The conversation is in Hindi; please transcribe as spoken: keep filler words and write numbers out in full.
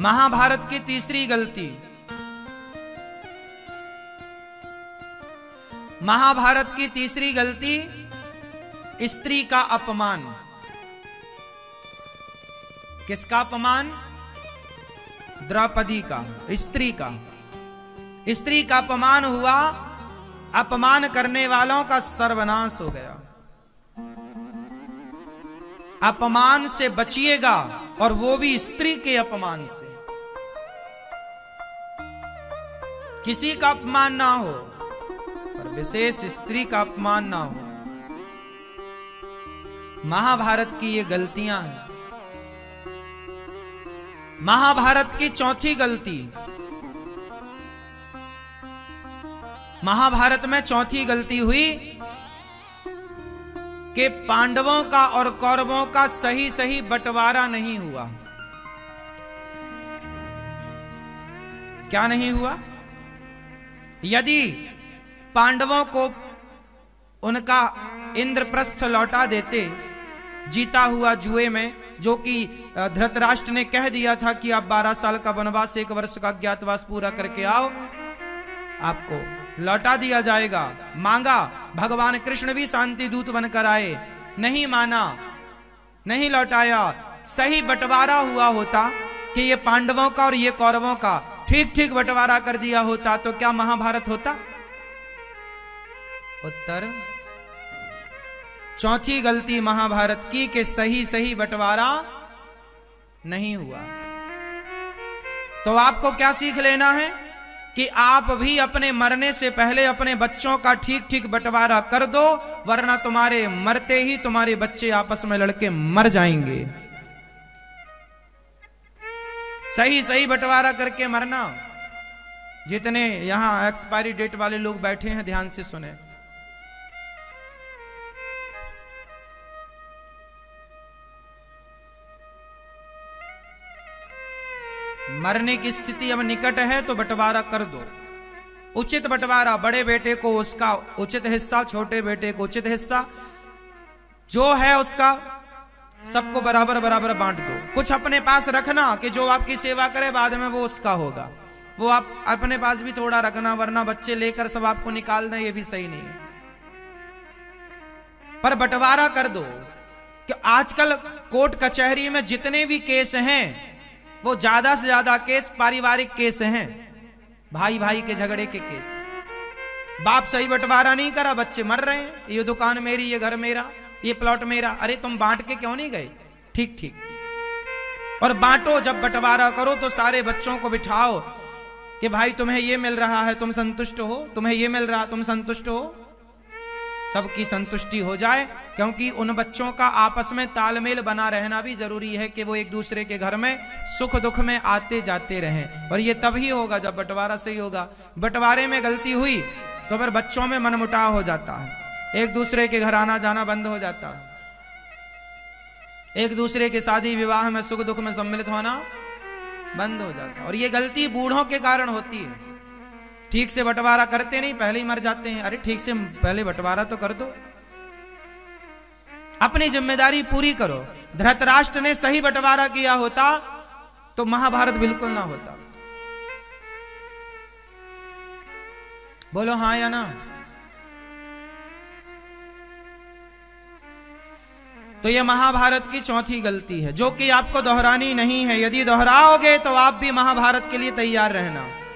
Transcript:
महाभारत की तीसरी गलती, महाभारत की तीसरी गलती स्त्री का अपमान। किसका अपमान? द्रौपदी का, स्त्री का। स्त्री का अपमान हुआ, अपमान करने वालों का सर्वनाश हो गया। अपमान से बचिएगा, और वो भी स्त्री के अपमान से। किसी का अपमान ना हो, पर विशेष स्त्री का अपमान ना हो। महाभारत की ये गलतियां हैं। महाभारत की चौथी गलती, महाभारत में चौथी गलती हुई कि पांडवों का और कौरवों का सही सही बंटवारा नहीं हुआ। क्या नहीं हुआ? यदि पांडवों को उनका इंद्रप्रस्थ लौटा देते जीता हुआ जुए में, जो कि धृतराष्ट्र ने कह दिया था कि आप बारह साल का वनवास, एक वर्ष का अज्ञातवास पूरा करके आओ, आपको लौटा दिया जाएगा। मांगा, भगवान कृष्ण भी शांति दूत बनकर आए, नहीं माना, नहीं लौटाया। सही बंटवारा हुआ होता कि ये पांडवों का और ये कौरवों का ठीक ठीक बंटवारा कर दिया होता, तो क्या महाभारत होता? उत्तर, चौथी गलती महाभारत की कि सही सही बंटवारा नहीं हुआ। तो आपको क्या सीख लेना है कि आप भी अपने मरने से पहले अपने बच्चों का ठीक ठीक बंटवारा कर दो, वरना तुम्हारे मरते ही तुम्हारे बच्चे आपस में लड़के मर जाएंगे। सही सही बंटवारा करके मरना। जितने यहां एक्सपायरी डेट वाले लोग बैठे हैं, ध्यान से सुने। मरने की स्थिति अब निकट है तो बंटवारा कर दो, उचित बंटवारा। बड़े बेटे को उसका उचित हिस्सा, छोटे बेटे को उचित हिस्सा, जो है उसका सबको बराबर बराबर बांट दो। कुछ अपने पास रखना कि जो आपकी सेवा करे बाद में वो उसका होगा, वो आप अपने पास भी थोड़ा रखना, वरना बच्चे लेकर सब आपको निकाल दें, ये भी सही नहीं है। पर बंटवारा कर दो कि आजकल कोर्ट कचहरी में जितने भी केस हैं वो ज्यादा से ज्यादा केस पारिवारिक केस हैं, भाई भाई के झगड़े के केस। बाप सही बंटवारा नहीं करा, बच्चे मर रहे हैं, ये दुकान मेरी, ये घर मेरा, ये प्लॉट मेरा। अरे तुम बांट के क्यों नहीं गए? ठीक ठीक। और बांटो, जब बंटवारा करो तो सारे बच्चों को बिठाओ कि भाई तुम्हें ये मिल रहा है, तुम संतुष्ट हो, तुम्हें ये मिल रहा, तुम संतुष्ट हो, सबकी संतुष्टि हो जाए। क्योंकि उन बच्चों का आपस में तालमेल बना रहना भी जरूरी है कि वो एक दूसरे के घर में सुख दुख में आते जाते रहें, और ये तभी होगा जब बंटवारा सही होगा। बंटवारे में गलती हुई तो फिर बच्चों में मनमुटाव हो जाता है, एक दूसरे के घर आना जाना बंद हो जाता है, एक दूसरे के शादी विवाह में सुख दुख में सम्मिलित होना बंद हो जाता है। और ये गलती बूढ़ों के कारण होती है, ठीक से बंटवारा करते नहीं, पहले ही मर जाते हैं। अरे ठीक से पहले बंटवारा तो कर दो, अपनी जिम्मेदारी पूरी करो। धृतराष्ट्र ने सही बंटवारा किया होता तो महाभारत बिल्कुल ना होता। बोलो हाँ या ना? तो यह महाभारत की चौथी गलती है, जो कि आपको दोहरानी नहीं है। यदि दोहराओगे तो आप भी महाभारत के लिए तैयार रहना।